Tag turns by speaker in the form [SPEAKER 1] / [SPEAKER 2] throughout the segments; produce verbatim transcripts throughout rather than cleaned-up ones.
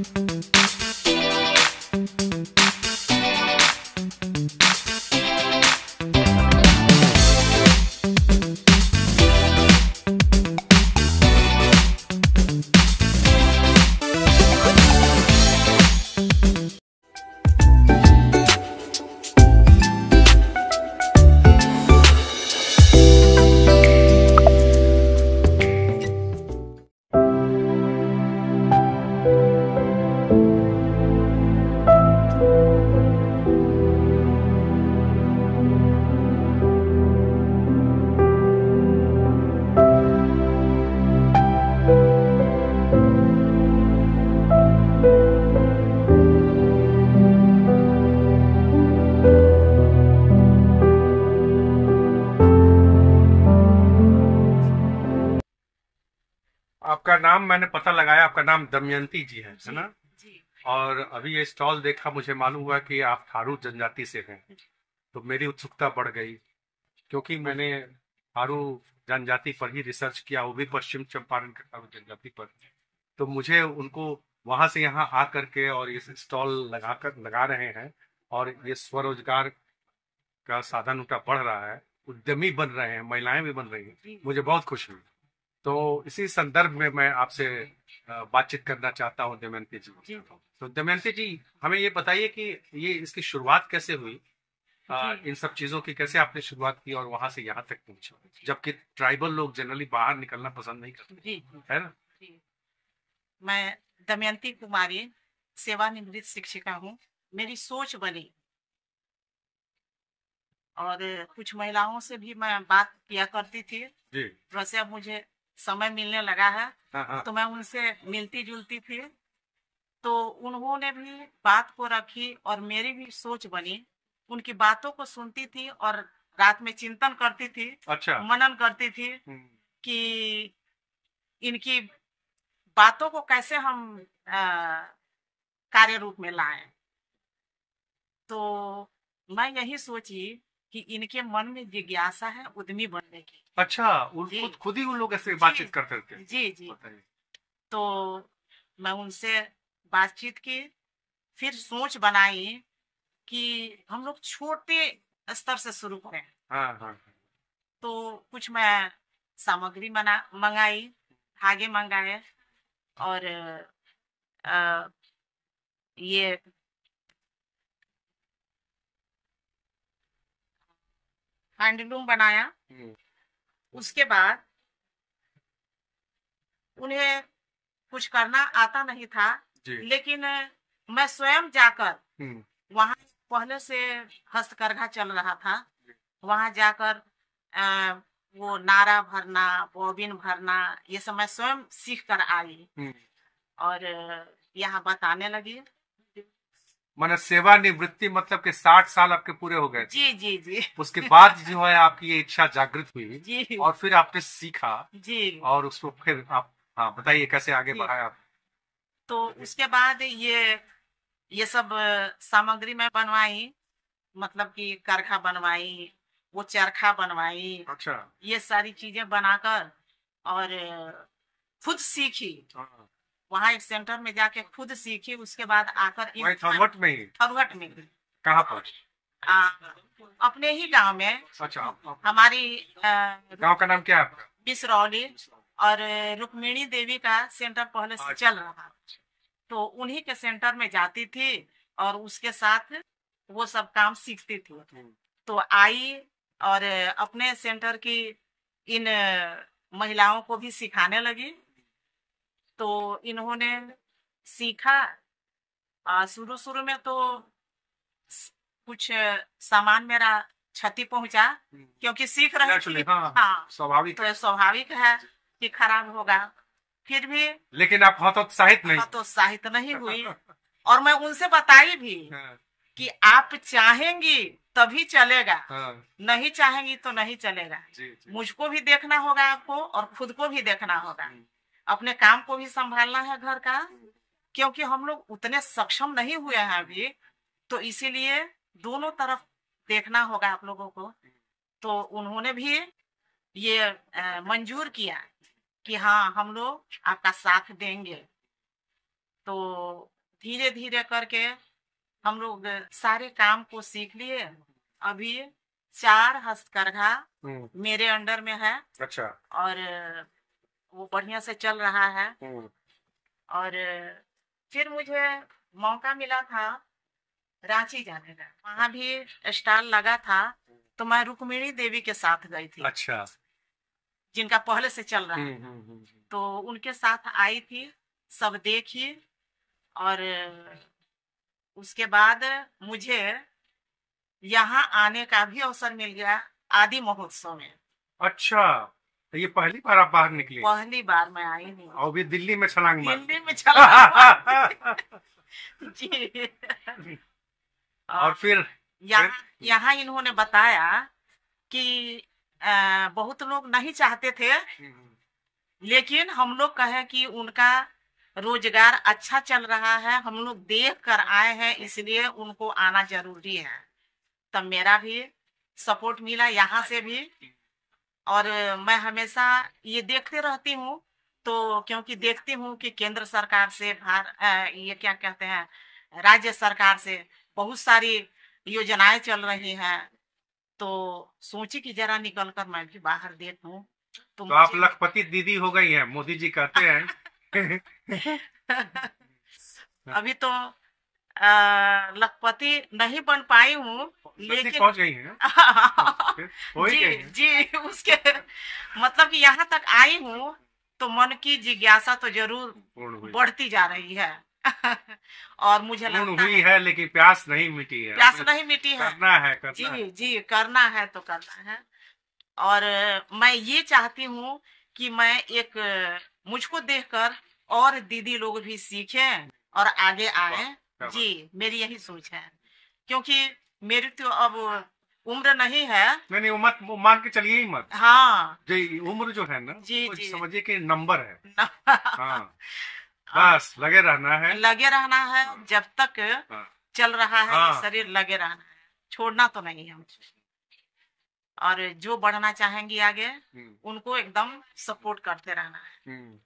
[SPEAKER 1] आपका नाम मैंने पता लगाया, आपका नाम दमयंती जी है है ना?
[SPEAKER 2] जी।
[SPEAKER 1] और अभी ये स्टॉल देखा, मुझे मालूम हुआ कि आप थारू जनजाति से हैं। तो मेरी उत्सुकता बढ़ गई, क्योंकि मैंने थारू जनजाति पर ही रिसर्च किया, वो भी पश्चिम चंपारण के थारू जनजाति पर। तो मुझे उनको वहां से यहाँ आ करके और ये स्टॉल लगा कर लगा रहे हैं, और ये स्वरोजगार का साधन उनका बढ़ रहा है, उद्यमी बन रहे हैं, महिलाएं भी बन रही हैं, मुझे बहुत खुशी हुई। तो इसी संदर्भ में मैं आपसे अ, बातचीत करना चाहता हूँ दमयंती जी। तो दमयंती जी, हमें ये बताइए कि ये इसकी शुरुआत कैसे हुई, अ, इन सब चीजों की कैसे आपने शुरुआत की और वहां से यहाँ तक पहुंचे, जबकि ट्राइबल लोग जनरली बाहर निकलना पसंद नहीं करते,
[SPEAKER 2] जी
[SPEAKER 1] है ना?
[SPEAKER 2] जी। मैं दमयंती कुमारी सेवानिवृत्त शिक्षिका हूँ। मेरी सोच बनी और कुछ महिलाओं से भी मैं बात किया करती थी।
[SPEAKER 1] जी।
[SPEAKER 2] वैसे अब मुझे समय मिलने लगा है,
[SPEAKER 1] हाँ हाँ।
[SPEAKER 2] तो मैं उनसे मिलती जुलती थी, तो उन्होंने भी बात को रखी और मेरी भी सोच बनी। उनकी बातों को सुनती थी और रात में चिंतन करती थी,
[SPEAKER 1] अच्छा।
[SPEAKER 2] मनन करती थी
[SPEAKER 1] हम्म।
[SPEAKER 2] कि इनकी बातों को कैसे हम अ, कार्य रूप में लाएं। तो मैं यही सोची कि इनके मन में जिज्ञासा है उद्यमी बनने की।
[SPEAKER 1] अच्छा, उन
[SPEAKER 2] जी।
[SPEAKER 1] खुद खुद ही उन लोग ऐसे
[SPEAKER 2] जी।
[SPEAKER 1] बातचीत करते थे?
[SPEAKER 2] जी जी।
[SPEAKER 1] बताइए।
[SPEAKER 2] तो मैं उनसे बातचीत की, फिर सोच बनाई कि हम लोग छोटे स्तर से शुरू करें।
[SPEAKER 1] हाँ हाँ।
[SPEAKER 2] तो कुछ मैं सामग्री मना मंगाई, धागे मंगाए और अ, ये हैंडलूम बनाया।
[SPEAKER 1] हम्म।
[SPEAKER 2] उसके बाद उन्हें कुछ करना आता नहीं था,
[SPEAKER 1] जी।
[SPEAKER 2] लेकिन मैं स्वयं जाकर
[SPEAKER 1] हम्म।
[SPEAKER 2] वहां, पहले से हस्तकरघा चल रहा था, वहां जाकर अ, वो नारा भरना, बॉबिन भरना, ये सब मैं स्वयं सीख कर आई
[SPEAKER 1] हम्म।
[SPEAKER 2] और यहाँ बताने लगी।
[SPEAKER 1] माने सेवानिवृत्ति मतलब कि साठ साल आपके पूरे हो गए थे।
[SPEAKER 2] जी जी जी।
[SPEAKER 1] उसके बाद जो है आपकी ये इच्छा जागृत हुई,
[SPEAKER 2] जी
[SPEAKER 1] और फिर आपने सीखा
[SPEAKER 2] जी।
[SPEAKER 1] और उसको फिर आप, हाँ बताइए कैसे आगे
[SPEAKER 2] जी।
[SPEAKER 1] बढ़ाया आप?
[SPEAKER 2] तो उसके बाद ये ये सब अ, सामग्री मैं बनवाई, मतलब कि करखा बनवाई, वो चरखा बनवाई,
[SPEAKER 1] अच्छा।
[SPEAKER 2] ये सारी चीजें बनाकर और अ, खुद सीखी।
[SPEAKER 1] हाँ।
[SPEAKER 2] वहां एक सेंटर में जाके खुद सीखी। उसके बाद आकर इन-
[SPEAKER 1] वही थरवट में ही?
[SPEAKER 2] थरवट में।
[SPEAKER 1] कहाँ पर?
[SPEAKER 2] आ, अपने ही गांव में।
[SPEAKER 1] अच्छा, आप, आप,
[SPEAKER 2] हमारी अ,
[SPEAKER 1] गांव का नाम क्या है आपका?
[SPEAKER 2] बिसरौली, और रुक्मिणी देवी का सेंटर पहले से
[SPEAKER 1] अच्छा।
[SPEAKER 2] चल रहा, तो उन्हीं के सेंटर में जाती थी और उसके साथ वो सब काम सीखती थी।
[SPEAKER 1] हम्म।
[SPEAKER 2] तो आई और अपने सेंटर की इन महिलाओं को भी सिखाने लगी। तो इन्होंने सीखा। शुरू शुरू में तो स- कुछ सामान मेरा क्षति पहुंचा, क्योंकि सीख रही थी।
[SPEAKER 1] Naturally, हाँ,
[SPEAKER 2] हाँ,
[SPEAKER 1] स्वाभाविक।
[SPEAKER 2] तो स्वाभाविक है कि खराब होगा। फिर भी
[SPEAKER 1] लेकिन आप हतोत्साहित नहीं?
[SPEAKER 2] हतोत्साहित नहीं हुई, और मैं उनसे बताई भी
[SPEAKER 1] हाँ,
[SPEAKER 2] कि आप चाहेंगी तभी चलेगा,
[SPEAKER 1] हाँ,
[SPEAKER 2] नहीं चाहेंगी तो नहीं चलेगा।
[SPEAKER 1] जी, जी।
[SPEAKER 2] मुझको भी देखना होगा आपको, और खुद को भी देखना होगा, अपने काम को भी संभालना है घर का, क्योंकि हम लोग उतने सक्षम नहीं हुए हैं अभी, तो इसीलिए दोनों तरफ देखना होगा आप लोगों को। तो उन्होंने भी ये अ, मंजूर किया कि हाँ, हम लोग आपका साथ देंगे। तो धीरे धीरे करके हम लोग सारे काम को सीख लिए। अभी चार हस्तकरघा
[SPEAKER 1] हम्म,
[SPEAKER 2] मेरे अंडर में है
[SPEAKER 1] अच्छा।
[SPEAKER 2] और वो बढ़िया से चल रहा है।
[SPEAKER 1] हम्म,
[SPEAKER 2] और फिर मुझे मौका मिला था रांची जाने का, वहां भी स्टॉल लगा था, तो मैं रुक्मिणी देवी के साथ गई थी,
[SPEAKER 1] अच्छा।
[SPEAKER 2] जिनका पहले से चल रहा
[SPEAKER 1] हम्म,
[SPEAKER 2] है।
[SPEAKER 1] हम्म, हम्म,
[SPEAKER 2] तो उनके साथ आई थी, सब देखी। और उसके बाद मुझे यहाँ आने का भी अवसर मिल गया आदि महोत्सव में।
[SPEAKER 1] अच्छा, तो ये पहली बार आप बाहर निकली
[SPEAKER 2] पहली बार मैं आई हूँ,
[SPEAKER 1] और भी दिल्ली में छलांग मार
[SPEAKER 2] दिल्ली में चला जी।
[SPEAKER 1] और फिर
[SPEAKER 2] यहाँ यहाँ इन्होंने बताया कि अ, बहुत लोग नहीं चाहते थे, लेकिन हम लोग कहे कि उनका रोजगार अच्छा चल रहा है, हम लोग देख कर आए हैं, इसलिए उनको आना जरूरी है। तब मेरा भी सपोर्ट मिला यहाँ से भी। और मैं हमेशा ये देखते रहती हूँ, तो क्योंकि देखती हूँ कि केंद्र सरकार से भार अ, ये क्या कहते हैं, राज्य सरकार से बहुत सारी योजनाएं चल रही हैं, तो सोची कि जरा निकल कर मैं भी बाहर देखूं। तो,
[SPEAKER 1] तो आप
[SPEAKER 2] मुझे
[SPEAKER 1] लखपति दीदी हो गई हैं, मोदी जी कहते हैं।
[SPEAKER 2] अभी तो अ, लखपति नहीं बन पाई हूँ,
[SPEAKER 1] लेकिन
[SPEAKER 2] लेकिन
[SPEAKER 1] पहुंच गई हैं, फिर हो ही
[SPEAKER 2] जी
[SPEAKER 1] गई हैं।
[SPEAKER 2] जी उसके मतलब कि यहाँ तक आई हूँ, तो मन की जिज्ञासा तो जरूर
[SPEAKER 1] पूर्ण हुई
[SPEAKER 2] बढ़ती जा रही है। और मुझे
[SPEAKER 1] पूर्ण
[SPEAKER 2] लगता
[SPEAKER 1] हुई
[SPEAKER 2] है
[SPEAKER 1] है, लेकिन प्यास नहीं मिटी है,
[SPEAKER 2] प्यास
[SPEAKER 1] हमें
[SPEAKER 2] नहीं मिटी है।
[SPEAKER 1] करना है, करना
[SPEAKER 2] जी
[SPEAKER 1] है।
[SPEAKER 2] जी करना है तो करना है। और अ, मैं ये चाहती हूँ कि मैं एक अ, मुझको देखकर और दीदी लोग भी सीखें और आगे
[SPEAKER 1] वाह,
[SPEAKER 2] आए।
[SPEAKER 1] क्या बात।
[SPEAKER 2] जी मेरी यही सोच है, क्योंकि मेरी तो अब उम्र नहीं है।
[SPEAKER 1] नहीं नहीं, मत मान के चलिए ही मत।
[SPEAKER 2] हाँ
[SPEAKER 1] जी, उम्र जो है ना,
[SPEAKER 2] जी
[SPEAKER 1] वो
[SPEAKER 2] जी
[SPEAKER 1] समझिए कि नंबर है।
[SPEAKER 2] न-
[SPEAKER 1] हाँ, बस लगे रहना है।
[SPEAKER 2] लगे रहना है, जब तक
[SPEAKER 1] हाँ,
[SPEAKER 2] चल रहा है ये
[SPEAKER 1] हाँ,
[SPEAKER 2] शरीर, लगे रहना है, छोड़ना तो नहीं है मुझे। और जो बढ़ना चाहेंगी आगे,
[SPEAKER 1] हम्म,
[SPEAKER 2] उनको एकदम सपोर्ट करते रहना है।
[SPEAKER 1] हम्म।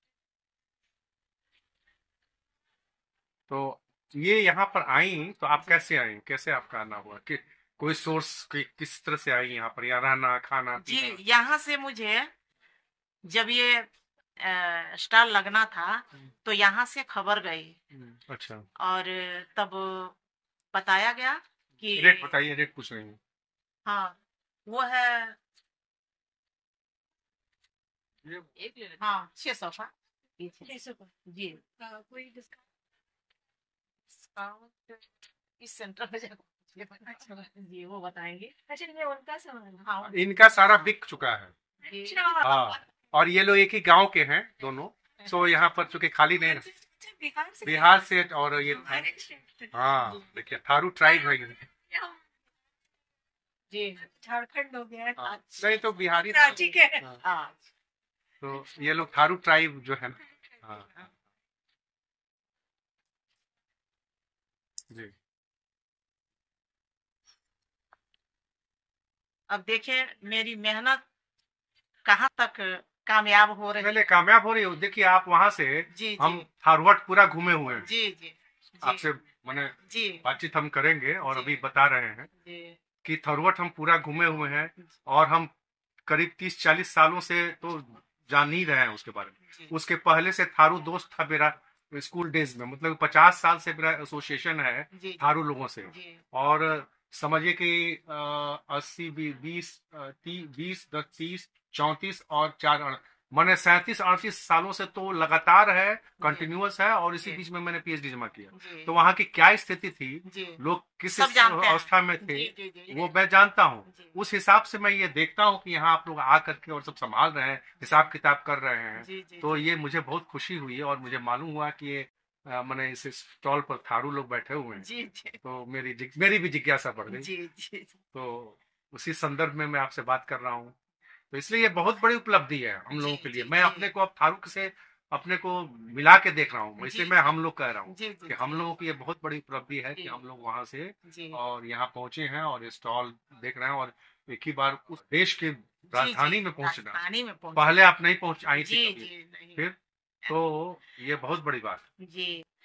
[SPEAKER 1] तो ये यहाँ पर आई तो आप कैसे आई, कैसे आपका आना हुआ, कि कोई सोर्स की किस तरह से आई यहाँ पर, या रहना खाना
[SPEAKER 2] जी
[SPEAKER 1] पीना?
[SPEAKER 2] यहाँ से मुझे जब ये स्टाल लगना था, तो यहाँ से खबर गई
[SPEAKER 1] हम्म, अच्छा।
[SPEAKER 2] और तब बताया गया कि
[SPEAKER 1] रेट बताइए, रेट पूछ रही हूँ।
[SPEAKER 2] हाँ वो है, हाँ छह सौ का, छह सौ का जी। कोई डिस्काउंट इस सेंटर में जाकर जी वो बताएंगे। अच्छा ये उनका सामान, हाँ
[SPEAKER 1] इनका सारा बिक चुका है।
[SPEAKER 2] जी।
[SPEAKER 1] हाँ, और ये लोग एक ही गांव के हैं दोनों, तो यहाँ पर चूंकि खाली नहीं,
[SPEAKER 2] बिहार से
[SPEAKER 1] बिहार से, और ये हाँ देखिए थारू ट्राइब है ये।
[SPEAKER 2] जी झारखंड हो गया।
[SPEAKER 1] हाँ,
[SPEAKER 2] अच्छा
[SPEAKER 1] नहीं तो बिहारी
[SPEAKER 2] रांची के,
[SPEAKER 1] हाँ,
[SPEAKER 2] हाँ
[SPEAKER 1] तो ये लोग थारू ट्राइब जो है ना। हाँ जी।
[SPEAKER 2] अब देखे मेरी मेहनत कहाँ तक कामयाब हो रही
[SPEAKER 1] पहले
[SPEAKER 2] है।
[SPEAKER 1] कामयाब हो रही हो, देखिए आप वहां से,
[SPEAKER 2] जी
[SPEAKER 1] हम
[SPEAKER 2] जी
[SPEAKER 1] थारवट पूरा घूमे हुए हैं।
[SPEAKER 2] जी जी
[SPEAKER 1] आपसे मैंने
[SPEAKER 2] जी
[SPEAKER 1] बातचीत हम करेंगे, और
[SPEAKER 2] जी।
[SPEAKER 1] अभी बता रहे हैं
[SPEAKER 2] जी
[SPEAKER 1] कि थारवट हम पूरा घूमे हुए हैं, और हम करीब तीस चालीस सालों से तो जान ही रहे हैं उसके बारे में।
[SPEAKER 2] जी
[SPEAKER 1] उसके पहले से थारू दोस्त था मेरा, स्कूल डेज में, मतलब पचास साल से मेरा एसोसिएशन है
[SPEAKER 2] जी
[SPEAKER 1] थारू लोगों से।
[SPEAKER 2] जी
[SPEAKER 1] और समझिए कि अस्सी बीस बीस दस तीस चौंतीस और चार मैंने सैंतीस अड़तीस सालों से तो लगातार है, कंटिन्यूअस है, और इसी
[SPEAKER 2] जी।
[SPEAKER 1] बीच में मैंने पीएचडी जमा किया।
[SPEAKER 2] जी
[SPEAKER 1] तो वहाँ की क्या स्थिति थी,
[SPEAKER 2] जी
[SPEAKER 1] लोग किस
[SPEAKER 2] सब जानते हैं।
[SPEAKER 1] अवस्था में थे,
[SPEAKER 2] जी जी जी
[SPEAKER 1] वो मैं जानता हूँ।
[SPEAKER 2] जी
[SPEAKER 1] उस हिसाब से मैं ये देखता हूँ कि यहाँ आप लोग आ करके और सब संभाल रहे हैं, हिसाब किताब कर रहे हैं,
[SPEAKER 2] जी जी
[SPEAKER 1] तो ये मुझे बहुत खुशी हुई। और मुझे मालूम हुआ कि ये अ, मैंने इस स्टॉल पर थारू लोग बैठे हुए हैं,
[SPEAKER 2] जी जी
[SPEAKER 1] तो मेरी जिग- मेरी भी जिज्ञासा बढ़ गई।
[SPEAKER 2] जी जी
[SPEAKER 1] तो उसी संदर्भ में मैं आपसे बात कर रहा हूँ। तो इसलिए ये बहुत बड़ी उपलब्धि है हम लोगों
[SPEAKER 2] जी,
[SPEAKER 1] के लिए।
[SPEAKER 2] जी,
[SPEAKER 1] मैं
[SPEAKER 2] जी।
[SPEAKER 1] अपने को अब थारू से अपने को मिला के देख रहा हूँ, इसलिए
[SPEAKER 2] जी,
[SPEAKER 1] मैं हम लोग कह रहा हूँ
[SPEAKER 2] जी जी
[SPEAKER 1] कि हम लोगों की ये बहुत बड़ी उपलब्धि है कि
[SPEAKER 2] जी।
[SPEAKER 1] हम लोग वहां से
[SPEAKER 2] जी
[SPEAKER 1] और यहाँ पहुंचे हैं और स्टॉल देख रहे हैं, और एक ही बार उस देश के
[SPEAKER 2] जी,
[SPEAKER 1] राजधानी
[SPEAKER 2] जी,
[SPEAKER 1] में पहुंचना,
[SPEAKER 2] राजधानी में पहुंच
[SPEAKER 1] पहले आप नहीं पहुंच आई थी
[SPEAKER 2] जी
[SPEAKER 1] कभी,
[SPEAKER 2] जी नहीं
[SPEAKER 1] फिर तो ये बहुत बड़ी बात है।
[SPEAKER 2] जी।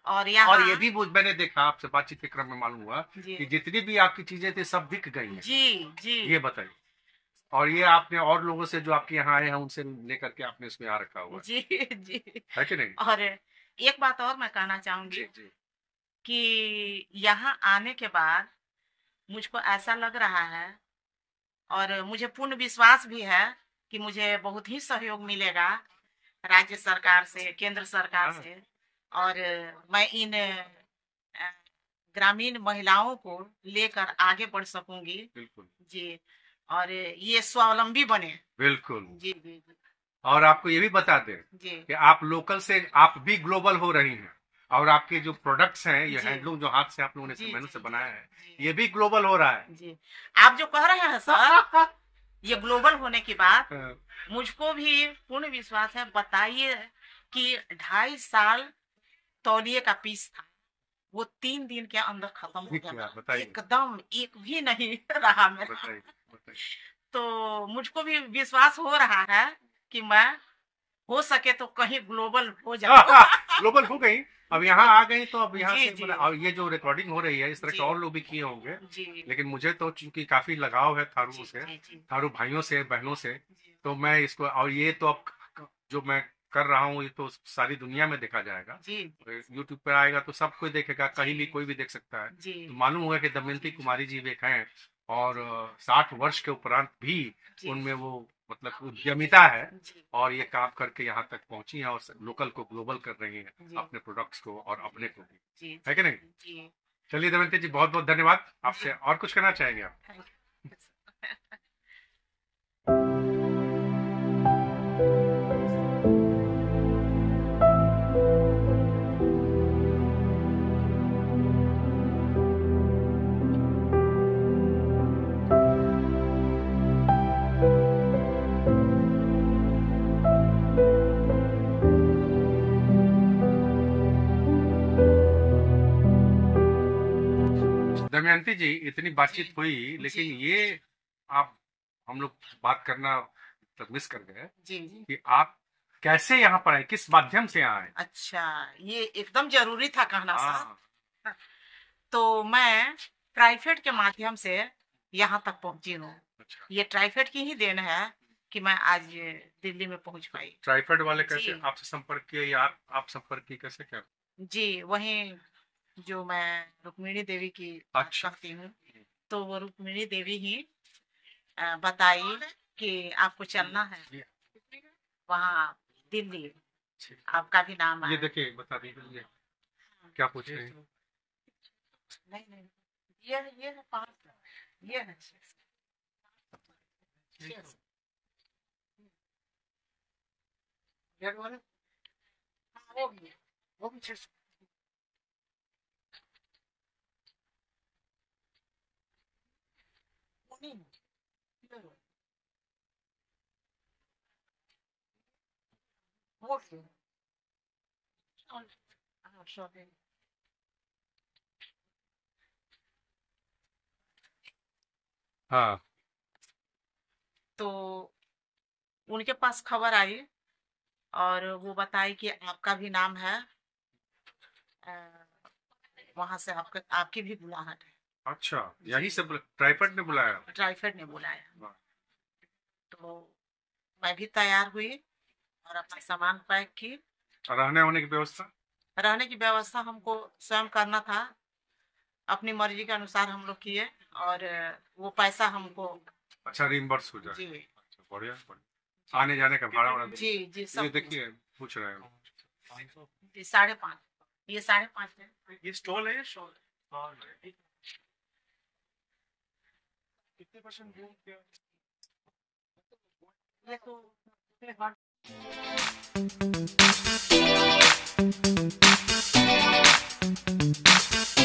[SPEAKER 2] और यहाँ
[SPEAKER 1] और ये भी वो मैंने देखा, आपसे बातचीत के क्रम में मालूम हुआ
[SPEAKER 2] जी
[SPEAKER 1] कि जितनी भी आपकी चीजें थी सब बिक गई हैं।
[SPEAKER 2] जी जी
[SPEAKER 1] ये बताइए। और ये आपने और लोगों से जो आपके यहाँ आए हैं उनसे लेकर के आपने इसमें यहाँ रखा हुआ
[SPEAKER 2] जी जी
[SPEAKER 1] है कि नहीं?
[SPEAKER 2] और एक बात और मैं कहना चाहूंगी
[SPEAKER 1] जी जी
[SPEAKER 2] कि यहाँ आने के बाद मुझको ऐसा लग रहा है और मुझे पूर्ण विश्वास भी है कि मुझे बहुत ही सहयोग मिलेगा राज्य सरकार से, केंद्र सरकार
[SPEAKER 1] हाँ।
[SPEAKER 2] से। और मैं इन अ, ग्रामीण महिलाओं को लेकर आगे बढ़ सकूंगी
[SPEAKER 1] बिल्कुल
[SPEAKER 2] जी, और ये स्वावलंबी बने।
[SPEAKER 1] बिल्कुल।
[SPEAKER 2] जी जी जी
[SPEAKER 1] और आपको ये भी बता दें
[SPEAKER 2] जी
[SPEAKER 1] कि आप लोकल से आप भी ग्लोबल हो रही हैं, और आपके जो प्रोडक्ट्स हैं, ये
[SPEAKER 2] जी।
[SPEAKER 1] हैंडलूम जो हाथ से आप लोगों ने
[SPEAKER 2] जी,
[SPEAKER 1] मेहनत
[SPEAKER 2] जी,
[SPEAKER 1] से
[SPEAKER 2] जी,
[SPEAKER 1] बनाया है,
[SPEAKER 2] जी।
[SPEAKER 1] ये भी ग्लोबल हो रहा है।
[SPEAKER 2] जी आप जो कह रहे हैं सर, ये ग्लोबल होने की बात मुझको भी पूर्ण विश्वास है। बताइए कि ढाई साल तौलिए का पीस था, वो तीन दिन के अंदर खत्म हो
[SPEAKER 1] ठीक है,
[SPEAKER 2] गया,
[SPEAKER 1] बताइए।
[SPEAKER 2] एकदम एक भी नहीं रहा मेरा।
[SPEAKER 1] बताइए बताइए।
[SPEAKER 2] तो मुझको भी विश्वास हो रहा है कि मैं हो सके तो कहीं ग्लोबल हो जाऊं।
[SPEAKER 1] ग्लोबल हो गई, अब यहाँ आ गई तो अब यहाँ
[SPEAKER 2] जी,
[SPEAKER 1] से
[SPEAKER 2] जी।
[SPEAKER 1] मतलब, और ये जो रिकॉर्डिंग हो रही है इस तरह
[SPEAKER 2] जी।
[SPEAKER 1] के और लोग भी किए होंगे,
[SPEAKER 2] जी
[SPEAKER 1] लेकिन मुझे तो चूंकि काफी लगाव है थारू
[SPEAKER 2] जी,
[SPEAKER 1] से,
[SPEAKER 2] जी, जी,
[SPEAKER 1] थारू भाइयों से, बहनों से,
[SPEAKER 2] जी,
[SPEAKER 1] तो मैं इसको, और ये तो अब जो मैं कर रहा हूँ ये तो सारी दुनिया में देखा जाएगा,
[SPEAKER 2] जी
[SPEAKER 1] यूट्यूब पे आएगा तो सब कोई देखेगा, कहीं भी कोई भी देख सकता है।
[SPEAKER 2] जी
[SPEAKER 1] तो मालूम होगा कि दमयंती कुमारी जी भी एक हैं, और साठ वर्ष के उपरांत भी
[SPEAKER 2] जी।
[SPEAKER 1] उनमें वो मतलब उद्यमिता है,
[SPEAKER 2] जी
[SPEAKER 1] और ये काम करके यहाँ तक पहुंची हैं और लोकल को ग्लोबल कर रही हैं,
[SPEAKER 2] जी।
[SPEAKER 1] अपने प्रोडक्ट्स को और अपने को भी,
[SPEAKER 2] जी
[SPEAKER 1] है कि नहीं?
[SPEAKER 2] जी
[SPEAKER 1] चलिए दमयंती जी, बहुत बहुत धन्यवाद। आपसे और कुछ कहना चाहेंगे आप?
[SPEAKER 2] Thank you.
[SPEAKER 1] दमयंती जी, इतनी बातचीत हुई, लेकिन ये आप हम लोग बात करना तक मिस कर गए
[SPEAKER 2] जी जी
[SPEAKER 1] कि आप कैसे यहाँ पर आए, किस माध्यम से यहाँ आए?
[SPEAKER 2] अच्छा, ये एकदम जरूरी था कहना सर।
[SPEAKER 1] हाँ,
[SPEAKER 2] तो मैं ट्राइफेड के माध्यम से यहाँ तक पहुंची हूँ।
[SPEAKER 1] अच्छा।
[SPEAKER 2] ये ट्राइफेड की ही देन है कि मैं आज दिल्ली में पहुंच पाई।
[SPEAKER 1] ट्राइफेड वाले कैसे
[SPEAKER 2] जी।
[SPEAKER 1] आपसे संपर्क किए, या आप, आप संपर्क किए, कैसे क्या?
[SPEAKER 2] जी, वहीं जो मैं रुक्मिणी देवी की बात
[SPEAKER 1] अच्छा।
[SPEAKER 2] करती हूँ, तो वो रुक्मिणी देवी ही अ, बताई कि आपको चलना है वहाँ दिल्ली, आपका भी नाम
[SPEAKER 1] ये
[SPEAKER 2] आया।
[SPEAKER 1] देखिए, बता दीजिए क्या पूछ रहे हैं?
[SPEAKER 2] नहीं नहीं, ये है, ये है पाँच, ये है छह। रेड वाले? हाँ, वो भी है, वो भी छह सौ। वो नहीं है, इधर है। वो भी है। हाँ, sorry।
[SPEAKER 1] हाँ,
[SPEAKER 2] तो उनके पास खबर आई और वो बताई कि आपका भी नाम है, वहां से आपका आपकी भी बुलाहट है।
[SPEAKER 1] अच्छा, यही से ट्राइफेड ने बुलाया?
[SPEAKER 2] ट्राइफेड ने बुलाया।
[SPEAKER 1] वाह।
[SPEAKER 2] तो मैं भी तैयार हुई और अपना सामान पैक की।
[SPEAKER 1] और रहने होने की व्यवस्था?
[SPEAKER 2] रहने की व्यवस्था हमको स्वयं करना था, अपनी मर्जी के अनुसार हम लोग किए, और वो पैसा हमको
[SPEAKER 1] अच्छा, रिम्बर्स हो जाए?
[SPEAKER 2] जी
[SPEAKER 1] अच्छा, बढ़िया बढ़िया। आने जाने का भाड़ा वाड़ा?
[SPEAKER 2] जी जी
[SPEAKER 1] ये
[SPEAKER 2] सब
[SPEAKER 1] देखिए, पूछ रहे हो।
[SPEAKER 2] जी, साढ़े पाँच, ये साढ़े पाँच है।
[SPEAKER 1] ये स्टॉल है, स्टॉल कितने परसेंट क्या?
[SPEAKER 2] ये तो